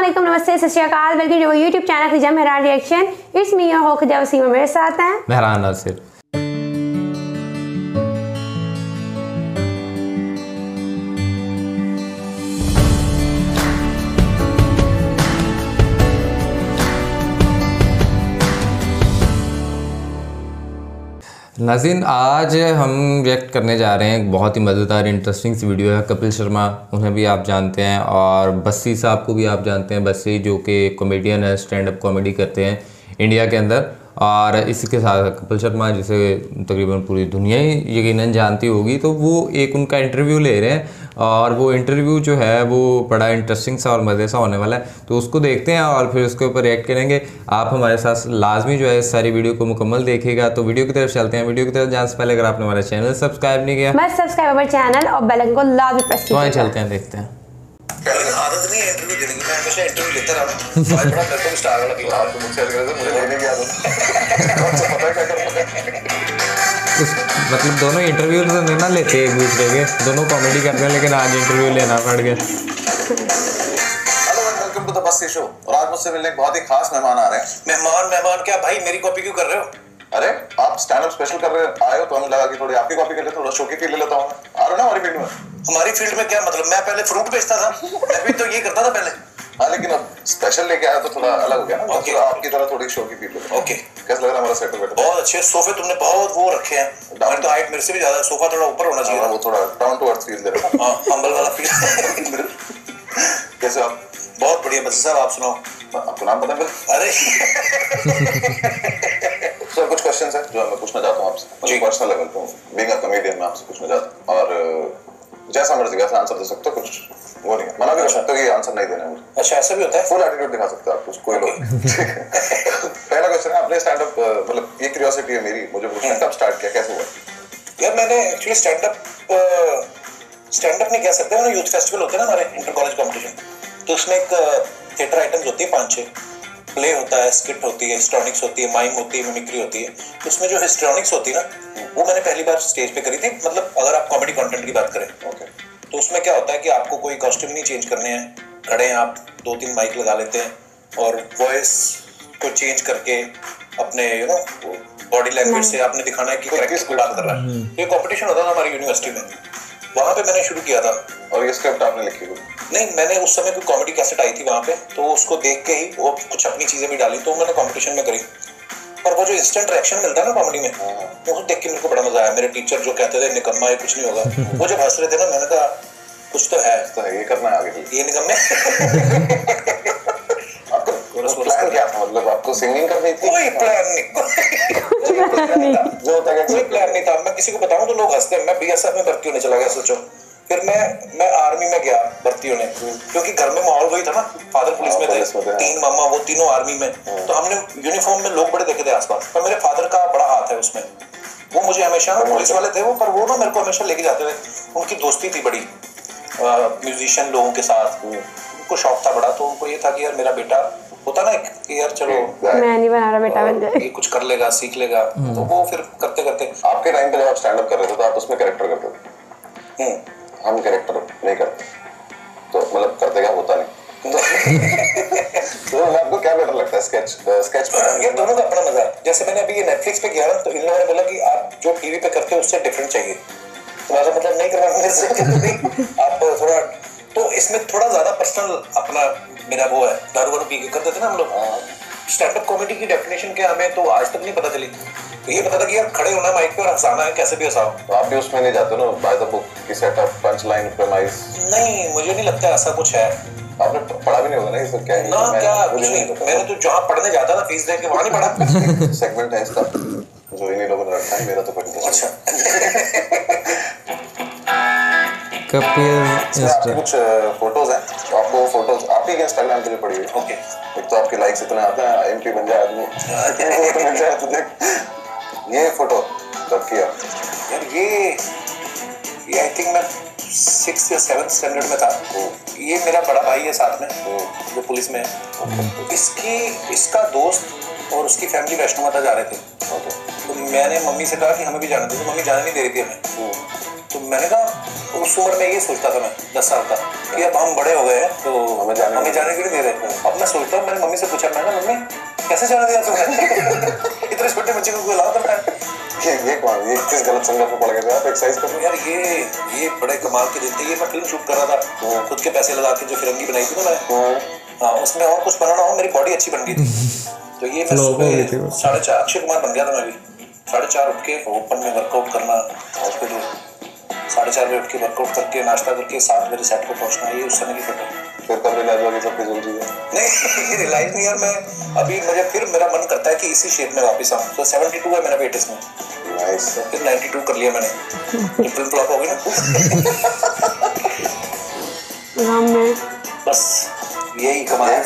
वालेकुम, नमस्ते, Sat Sri Akal. Welcome to YouTube channel Khiza Mehran reaction. It's me your host Khiza Wasim. मेरे साथ हैं मेहरान नासिर। नाज़रीन, आज हम रिएक्ट करने जा रहे हैं। एक बहुत ही मज़ेदार इंटरेस्टिंग सी वीडियो है। कपिल शर्मा, उन्हें भी आप जानते हैं, और बस्सी साहब को भी आप जानते हैं। बस्सी जो कि कॉमेडियन है, स्टैंड अप कॉमेडी करते हैं इंडिया के अंदर। और इसी के साथ कपिल शर्मा, जिसे तकरीबन पूरी दुनिया ही यकीनन जानती होगी, तो वो एक उनका इंटरव्यू ले रहे हैं। और वो इंटरव्यू जो है वो बड़ा इंटरेस्टिंग सा और मज़े सा होने वाला है, तो उसको देखते हैं और फिर उसके ऊपर रिएक्ट करेंगे। आप हमारे साथ लाजमी जो है इस सारी वीडियो को मुकम्मल देखिएगा। तो वीडियो की तरफ चलते हैं। वीडियो की तरफ जाने से पहले अगर आपने हमारा चैनल सब्सक्राइब नहीं किया, बस सब्सक्राइब हमारे चैनल और बेल आइकन को लाजमी प्रेस कीजिए। तो चलते हैं, देखते हैं। आदत नहीं है इंटरव्यू देने की, मैं हमेशा इंटरव्यू लेता रहा हूं। आज बड़ा मेरे को स्टार वाला दिया, आप तो मुझसे अलग है, मुझे लेने की आदत है। मुझे पता है क्या करना है। मतलब दोनों इंटरव्यू तो नहीं ना लेते एक दूसरे के, दोनों कॉमेडी करते हैं, लेकिन आज इंटरव्यू लेना पड़ गया। Hello and welcome to the Bassi show. और आज मुझसे मिलने एक बहुत ही खास मेहमान आ रहे हैं। मेहमान क्या भाई, मेरी कॉपी क्यों कर रहे हो? अरे आप स्टैंड अप स्पेशल कर रहे आए हो, तो हमें लगा कि थोड़ी आपकी कॉपी कर लेते, थोड़ा शो की फील ले लेता हूं। आ रहा ना हमारी फील्ड में। हमारी फील्ड में क्या मतलब? मैं पहले फ्रूट बेचता था, मैं भी तो ये करता था पहले। हाँ, लेकिन अब स्पेशल लेके आया तो थोड़ा अलग हो गया ना। ओके, आपकी तरह थोड़ी शो की फील ले। ओके, कैसा लग रहा है हमारा सेटअप? बेटा बहुत अच्छे सोफे तुमने बहुत वो रखे हैं। डाउन तो हाइट मेरे से भी ज्यादा है, सोफा थोड़ा ऊपर होना चाहिए। वो थोड़ा डाउन टू अर्थ फील दे रहा है। हां, हम्बल वाला फील। कैसे आप? बहुत बढ़िया बच्चे साहब, आप सुनाओ। आपको नाम पता है? अरे सर, कुछ क्वेश्चंस हैं जो मैं पूछना चाहता हूं आपसे। जी, पर्सनल लेवल पे बीइंग अ कॉमेडियन मैं आपसे पूछना चाहता हूं, और जैसा मर्जी वैसा आंसर दे सकते हो, कुछ वो नहीं है, मना भी कर सकते हो कि आंसर नहीं देना है मुझे। अच्छा, ऐसा भी होता है? फुल एटीट्यूड दिखा सकते हो आप कुछ, कोई लोग। पहला क्वेश्चन है, आपने स्टैंड अप, मतलब ये क्यूरियोसिटी है मेरी, मुझे पूछना है कब स्टार्ट किया, कैसे हुआ? यार मैंने एक्चुअली स्टैंड अप नहीं कह सकते, मैंने यूथ फेस्टिवल होते हैं ना हमारे, इंटर कॉलेज कंपटीशन, तो उसमें एक थिएटर आइटम्स होती है 5-6, प्ले होता है, स्किट होती है, हिस्ट्रॉनिक्स होती है, माइम होती है, मिमिक्री होती है। तो उसमें जो हिस्ट्रॉनिक्स होती है ना, वो मैंने पहली बार स्टेज पे करी थी। मतलब अगर आप कॉमेडी कंटेंट की बात करें, ओके, तो उसमें क्या होता है कि आपको कोई कॉस्ट्यूम नहीं चेंज करने हैं, खड़े हैं आप, 2-3 माइक लगा लेते हैं और वॉइस को चेंज करके अपने बॉडी लैंग्वेज से आपने दिखाना है कि करेक्ट बात कर रहा है। ये कंपटीशन होता था हमारी यूनिवर्सिटी में, वहाँ पे मैंने शुरू किया था। और ये स्क्रिप्ट आपने लिखी थी? नहीं, मैंने उस समय कोई कॉमेडी कैसेट आई थी वहाँ पे, तो उसको देख के ही वो कुछ अपनी चीजें भी डाली, तो मैंने कंपटीशन में करी। और वो जो इंस्टेंट रिएक्शन मिलता है ना कॉमेडी में, वो देख के मेरे को बड़ा मजा आया। मेरे टीचर जो कहते थे निकम्मा, ये कुछ नहीं होगा, वो जब हंस रहे थे ना, मैंने कहा कुछ तो है, ये करना है आगे, ये निकम्मे। आपको प्लान क्या था? मतलब आपको सिंगिंग करनी थी? कोई प्लान नहीं, जो होता है कोई प्लान नहीं था। मैं किसी को बताऊं तो लोग हंसते हैं। मैं बीएसएफ में भर्ती होने चला गया, सोचो। फिर मैं आर्मी में गया भर्ती होने, क्योंकि घर में माहौल वही था ना, फादर पुलिस में थे, 3 मामा, वो तीनों आर्मी में। तो हमने यूनिफॉर्म में लोग बड़े देखे थे आसपास, पर मेरे फादर का बड़ा हाथ है उसमें। वो मुझे हमेशा, पुलिस वाले थे वो, पर वो ना मेरे को हमेशा लेके जाते थे। उनकी दोस्ती थी बड़ी म्यूजिशियन लोगों के साथ, उनको शौक था बड़ा। तो उनको ये था कि यार मेरा बेटा होता ना कि यार चलो मैं नहीं बना रहा, बेटा बन जाए, ये कुछ कर लेगा, सीख लेगा। तो वो फिर करते करते आपके टाइम पे जब आप स्टैंड अप कर रहे थे तो आप उसमें कैरेक्टर करते थे? हम कैरेक्टर नहीं करते, तो मतलब करते क्या होता नहीं। तो आपको क्या बेटर लगता है, स्केच ये दोनों का अपना मजा है। जैसे मैंने अभी ये नेटफ्लिक्स पे किया ना, तो इन लोगों ने बोला कि आप जो टीवी पे करते हो उससे डिफरेंट चाहिए। तुम्हारा मतलब नहीं करना मेरे से, आप थोड़ा, तो इसमें थोड़ा ज्यादा पर्सनल अपना मेरा वो है। दारू वारू पी के करते थे ना हम लोग। स्टैंड अप कॉमेडी की डेफिनेशन क्या हमें तो आज तक नहीं पता चली। तो ये पता था कि यार खड़े होना माइक पे और हंसाना है, कैसे भी हंसाओ। तो आप भी उसमें नहीं जाते ना, बाय द बुक की सेटअप, पंच लाइन, प्रेमाइज? नहीं, मुझे नहीं लगता ऐसा कुछ है। आपने पढ़ा भी नहीं होगा ना ये सब? क्या है ना, क्या कुछ नहीं। मैंने तो जहाँ पढ़ने जाता था फीस दे के, वहाँ नहीं पढ़ा। सेगमेंट है इसका जो इन्हीं लोगों ने रखा है, मेरा तो कोई नहीं। अच्छा, कपिल कुछ फोटोज हैं, तो आपको फोटोज आप ही इंस्टाग्राम पे पड़ी हुई। ओके, एक तो आपके लाइक्स इतने आते हैं, एमपी बन जाए आदमी। तो मिल जाए तो देख ये फोटो कब किया यार? ये आई थिंक मैं 6th या 7th स्टैंडर्ड में था। ये मेरा बड़ा भाई है साथ में, जो पुलिस में है। इसका दोस्त और उसकी फैमिली वैष्णो माता जा रहे थे। तो मैंने मम्मी से कहा कि हमें भी जाना था, तो मम्मी जाने नहीं दे रही थी हमें। तो मैंने कहा तो उस उम्र में ये सोचता था मैं 10 साल का कि अब हम बड़े हो गए हैं तो हमें जाने के लिए दे रहे हैं। अब मैं सोचता हूँ, मैंने मम्मी से पूछा, मैंने मम्मी कैसे जाने दिया तुमने इतने छोटे बच्चे को अलाउ करना है। ये किस गलत संगत में पड़ गए थे आप? एक्सरसाइज कर यार ये बड़े कमाल के दिन थे। ये मैं फिल्म शूट कर रहा था खुद के पैसे लगा के, जो फिरंगी बनाई थी ना मैं, हाँ उसमें और कुछ बनाना हो, मेरी बॉडी अच्छी बन गई थी। तो ये मैं सुबह 4:30 अक्षय कुमार बन गया था मैं भी। 4:30 उठ के ओपन में वर्कआउट करना और फिर 4:30 बजे उठ के वर्कआउट करके नाश्ता करके 7 बजे सेट को पहुंचना, ये उस समय की फोटो। फिर कब रियलाइज होगी सब कुछ जल्दी है? नहीं रियलाइज नहीं यार, मैं अभी मुझे फिर मेरा मन करता है कि इसी शेप में वापस आऊँ। तो 72 है मेरा वेट इसमें, नाइस। फिर 92 कर लिया मैंने, फिल्म फ्लॉप हो गई ना। में बस यही कमाया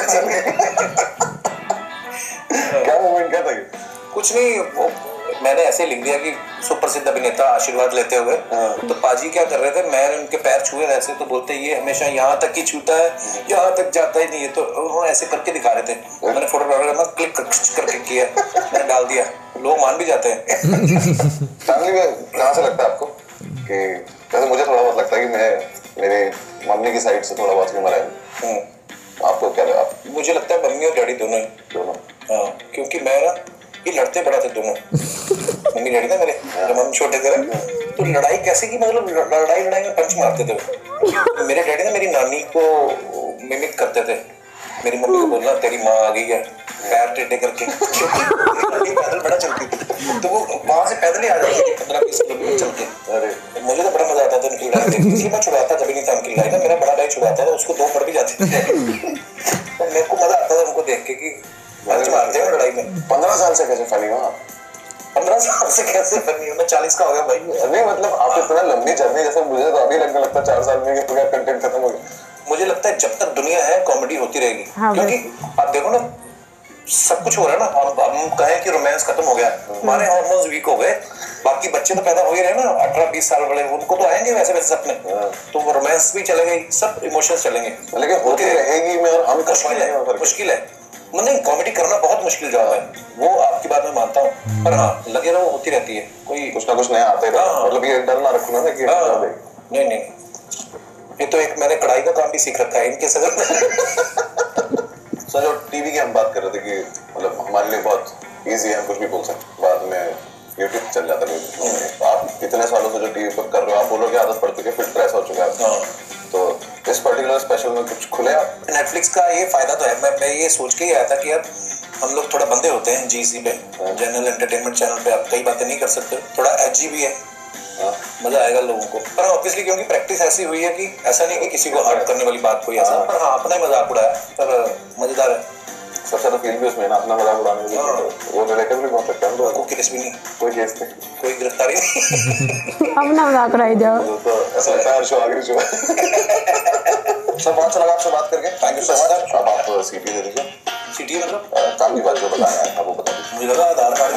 क्या मोमेंट क्या था? कुछ नहीं, वो मैंने ऐसे लिख दिया कि सुप्रसिद्ध अभिनेता आशीर्वाद लेते हुए। तो पाजी क्या कर रहे थे, मैंने उनके पैर छुए ऐसे, तो बोलते ये हमेशा यहाँ तक ही छूता है, यहाँ तक जाता ही नहीं है। तो उन्होंने ऐसे करके दिखा रहे थे, मैंने फोटोग्राफर क्लिक करके किया, मैंने डाल दिया, लोग मान भी जाते हैं। फैमिली में कहाँ से लगता है आपको कि, जैसे मुझे थोड़ा बहुत लगता है कि मैं मेरे मम्मी की साइड से थोड़ा बहुत ह्यूमर है, आपको क्या लगा? मुझे लगता है मम्मी और डैडी दोनों ही। हाँ, क्योंकि मैं ना ये लड़ते बड़ा थे दोनों। मम्मी डैडी ना मेरे, जब हम छोटे थे तो लड़ाई कैसे की, मतलब लड़ाई में पंच मारते थे। मेरे डैडी ना मेरी नानी को मिमिक करते थे, मेरी मम्मी को बोलना तेरी माँ आ गई है, पैर टेढ़े करके। पैदल बड़ा चलती थी, तो वो वहां से पैदल ही आ जाती थी 15-20 किलोमीटर चल के। अरे मुझे तो बड़ा मजा आता था उनकी लड़ाई देखने, इसलिए मैं छुड़ाता कभी नहीं था उनकी लड़ाई ना। मेरा बड़ा भाई छुड़ाता था, उसको 2 पड़ भी जाते थे। तो मेरे को मजा आता था उनको देख के कि पंच मारते हैं लड़ाई में। 15 साल से कैसे फनी हो आप? 15 साल से कैसे फनी हो? मैं 40 का हो गया भाई। नहीं मतलब आप इतना लंबी जर्नी, जैसे मुझे तो अभी लगने लगता 4 साल में कि पूरा कंटेंट खत्म हो गया। मुझे लगता है जब तक दुनिया है कॉमेडी होती रहेगी। हाँ, क्योंकि आप देखो ना सब कुछ हो रहा है ना। हम कहें कि रोमांस खत्म हो गया, हमारे हार्मोन्स वीक हो गए, बाकी बच्चे तो पैदा हो ही रहे ना 18-20 साल वाले, उनको तो आएंगे वैसे वैसे सपने, तो वो रोमांस भी चलेंगे, सब इमोशंस चलेंगे, लेकिन होती रहेगी में। और हम मुश्किल है नहीं, कॉमेडी करना बहुत मुश्किल जॉब है, वो आपकी बात में मानता हूँ, पर हाँ लगे रहो, होती रहती है, कोई कुछ ना कुछ नया आता ही रहता है। मतलब ये डर ना रखना ना कि नहीं, ये तो एक मैंने कढ़ाई का काम भी सीख रखा है इनके सर। सर जो टीवी की हम बात कर रहे थे कि मतलब हमारे लिए बहुत इजी है, हम कुछ भी बोल सकते, बाद में यूट्यूब चल जाता है। आप इतने सालों से जो टीवी पर कर रहे हो, आप बोलो कि आदत पड़ चुकी है, फिल्टर ऐसा हो चुका है, तो इस पर्टिकुलर स्पेशल में कुछ खुले आप? नेटफ्लिक्स का ये फायदा तो है, मैं ये सोच के ही आया था कि यार हम लोग थोड़ा बंदे होते हैं जीसी पे, जनरल एंटरटेनमेंट चैनल पे, आप कई बातें नहीं कर सकते, थोड़ा एजी भी है, मजा आएगा लोगों को। पर ऑब्वियसली क्योंकि प्रैक्टिस ऐसी हुई है कि ऐसा नहीं कि किसी को हर्ट करने वाली बात कोई ऐसा, पर हाँ अपना ही मजाक उड़ाया, पर मजेदार है। सबसे ज्यादा फील भी उसमें ना, अपना मजाक उड़ाने में, वो रिलेटेड भी बहुत लगता है। कोई केस भी नहीं, कोई केस नहीं, कोई गिरफ्तारी नहीं। अपना मजाक उड़ाई जाओ, तो ऐसा लगता है शो आखिरी शो। सर बहुत अच्छा लगा आपसे बात करके, थैंक यू सो मच। अब आप सीटी दे दीजिए। सीटी मतलब काम की बात जो बताया है वो बता दीजिए। मुझे लगा आधार कार्ड।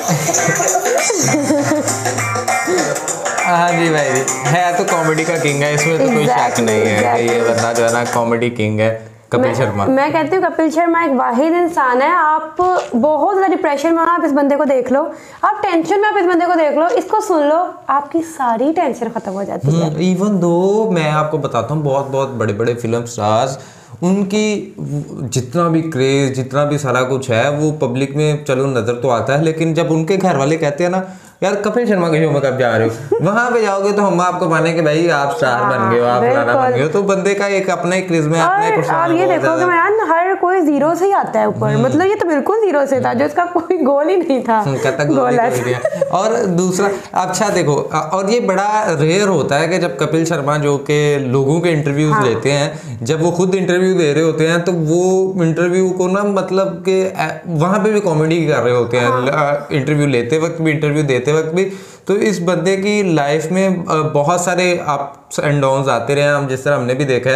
हाँ जी भाई जी, है तो कॉमेडी का किंग है, इसमें तो कोई शक नहीं है कि ये बंदा जो है ना कॉमेडी किंग है, कपिल शर्मा। मैं कहती हूँ कपिल शर्मा एक वाहिद इंसान है। आप बहुत ज़्यादा डिप्रेशन में हो, आप इस बंदे को देख लो, आप टेंशन में आप इस बंदे को देख लो, इसको सुन लो, आपकी सारी टेंशन खत्म हो जाती है। इवन दो मैं आपको बताता हूँ, बहुत बहुत बड़े बड़े फिल्म स्टार्स, उनकी जितना भी क्रेज, जितना भी सारा कुछ है, वो पब्लिक में चलो नज़र तो आता है, लेकिन जब उनके घर वाले कहते हैं ना यार कपिल शर्मा के शो में कब जा रहे हो, वहां पे जाओगे तो हम आपको माने कि भाई आप स्टार बन गए हो, आप फलाना बन गए हो, तो बंदे का एक अपना ही क्रिज्मा है, अपना ही आप ये देखोगे मैन, हर कोई जीरो से ही आता है ऊपर, मतलब ये तो बिल्कुल जीरो से था, जो इसका कोई गोल ही नहीं था, और दूसरा अच्छा देखो, और ये बड़ा रेयर होता है कि जब कपिल शर्मा जो के लोगों के इंटरव्यूज लेते हैं, जब वो खुद इंटरव्यू दे रहे होते हैं, तो वो इंटरव्यू को ना मतलब कि वहां पे भी कॉमेडी कर रहे होते हैं, इंटरव्यू लेते वक्त भी, इंटरव्यू देते वक्त भी। तो इस बंदे की लाइफ में बहुत सारे अप्स एंड डाउन्स आते रहे हैं, हम जिस तरह हमने भी देखा है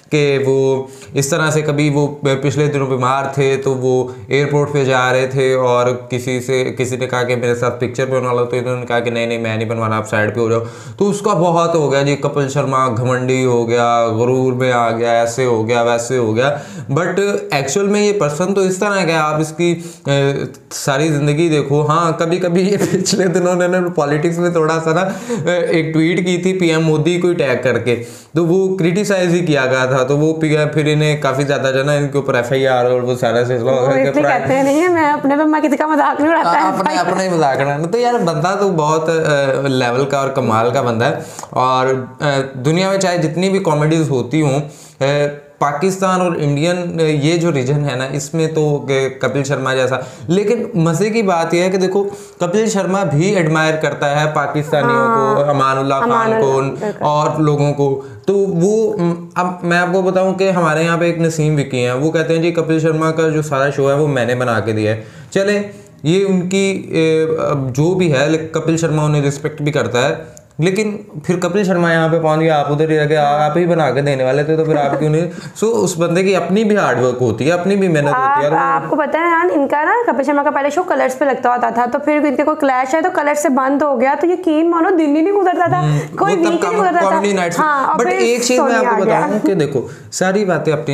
कि वो इस तरह से कभी वो पिछले दिनों बीमार थे तो वो एयरपोर्ट पे जा रहे थे और किसी ने कहा कि मेरे साथ पिक्चर बनवा लो, तो इन्होंने कहा कि नहीं मैं नहीं बनवाना, आप साइड पे हो जाओ। तो उसका बहुत हो गया जी, कपिल शर्मा घमंडी हो गया, गुरूर में आ गया, ऐसे हो गया वैसे हो गया। बट एक्चुअल में ये पर्सन तो इस तरह का, आप इसकी सारी ज़िंदगी देखो। हाँ, कभी कभी ये पिछले दिनों ने पॉलिटिक्स में थोड़ा सा ना एक ट्वीट की थी पीएम मोदी को टैग करके, तो वो क्रिटिसाइज ही किया गया था। तो वो फिर इन्हें काफ़ी ज़्यादा जो ना इनके ऊपर एफआईआर और वो सारा सिलसिला कहते हैं नहीं है, मैं किसी का मजाक नहीं उड़ाता है, अपना ही मजाक उड़ाना। तो यार बंदा तो बहुत लेवल का और कमाल का बंदा है। और दुनिया में चाहे जितनी भी कॉमेडीज होती हों, पाकिस्तान और इंडियन ये जो रीजन है ना, इसमें तो कपिल शर्मा जैसा। लेकिन मज़े की बात यह है कि देखो, कपिल शर्मा भी एडमायर करता है पाकिस्तानियों को, अमानुल्लाह खान को और लोगों को। तो वो अब मैं आपको बताऊं कि हमारे यहाँ पे एक नसीम विकी हैं, वो कहते हैं जी कपिल शर्मा का जो सारा शो है वो मैंने बना के दिया है। चले, ये उनकी जो भी है, कपिल शर्मा उन्हें रिस्पेक्ट भी करता है, लेकिन फिर कपिल शर्मा यहाँ पे पहुंच गया, आप उधर ही रह गए, आप ही बना के देने वाले थे, तो फिर आप क्यों नहीं? सो उस बंदे की अपनी भी हार्डवर्क होती है, अपनी भी मेहनत होती है। आपको पता है यार, इनका ना कपिल शर्मा का पहले शो कलर्स पे लगता होता था, तो फिर इनके कोई क्लैश है तो कलर्स से बंद हो गया, तो यकीन मानो दिन ही नहीं गुजरता था, कोई वीक नहीं गुजरता था। हाँ, बट एक चीज मैं आपको बताऊं कि देखो, सारी बातें अपनी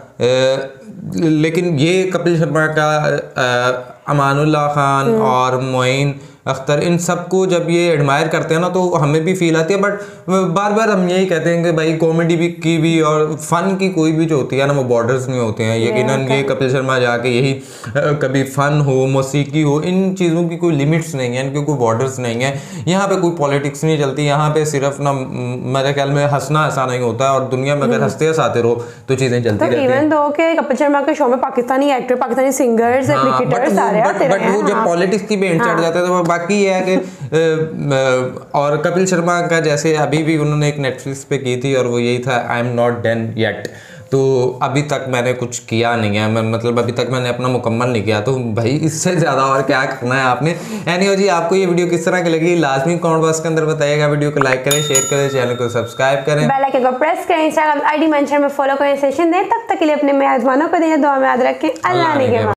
जगह, लेकिन ये कपिल शर्मा का अमानुल्लाह खान और मोइन अख्तर, इन सबको जब ये एडमायर करते हैं ना, तो हमें भी फील आती है। बट बार बार हम यही कहते हैं कि भाई कॉमेडी भी की भी और फन की कोई भी जो होती है ना, वो बॉर्डर्स नहीं होते हैं। यकीनन ये कपिल शर्मा जाके यही कभी फन हो, मौसीकी हो, इन चीज़ों की कोई लिमिट्स नहीं है, इनके कोई बॉर्डर्स नहीं है। यहाँ पे कोई पॉलिटिक्स नहीं चलती, यहाँ पे सिर्फ ना मेरे ख्याल में हंसना ऐसा नहीं होता है, और दुनिया में अगर हंसते हंसाते रहो तो चीज़ें चलती रहती हैं। इवन दो के कपिल शर्मा के शो में Pakistani actor, Pakistani singers, cricketers आ रहे हैं, बट वो जब पॉलिटिक्स की बेंच चढ़ जाते हैं तो बाकी ये है कि और कपिल शर्मा का जैसे अभी भी उन्होंने एक नेटफ्लिक्स पे की थी, और वो यही था, I am not done yet. तो अभी तक मैंने कुछ किया नहीं है, मतलब अभी तक मैंने अपना मुकम्मल नहीं किया। तो भाई इससे ज़्यादा और क्या करना है आपने। एनीवे जी, आपको ये वीडियो किस तरह की लगी लाजमी कमेंट बॉक्स के अंदर बताइएगा। वीडियो को लाइक करें, शेयर करें, चैनल को सब्सक्राइब करें, बेल आइकन को प्रेस करें, इंस्टाग्राम आईडी मेंशन में फॉलो करें, सेशन दें। तब तक के लिए अपने मेजबानों को दें, दुआ में याद रखें। अल्लाह ने